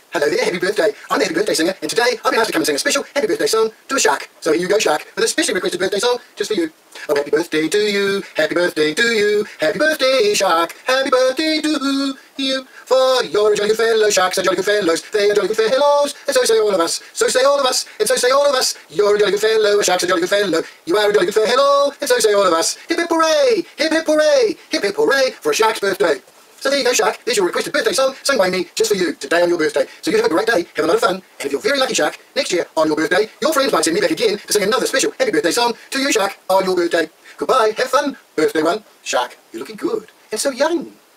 Hello there, happy birthday. I'm the happy birthday singer, and today I've been asked to come and sing a special happy birthday song to a shark. So here you go, shark, with a specially requested birthday song just for you. Oh, happy birthday to you, happy birthday to you, happy birthday, shark, happy birthday to you. For you're a jolly good fellow, sharks are jolly good fellows, they are jolly good fellows, and so say all of us, so say all of us, and so say all of us. You're a jolly good fellow, a shark's a jolly good fellow, you are a jolly good fellow, and so say all of us. Hip hip hooray, hip hip hooray, hip hip hooray for a shark's birthday. So there you go, Shark. There's your requested birthday song sung by me just for you today on your birthday. So you have a great day, have a lot of fun, and if you're very lucky, Shark, next year on your birthday, your friends might send me back again to sing another special happy birthday song to you, Shark, on your birthday. Goodbye, have fun, birthday one. Shark, you're looking good, and so young.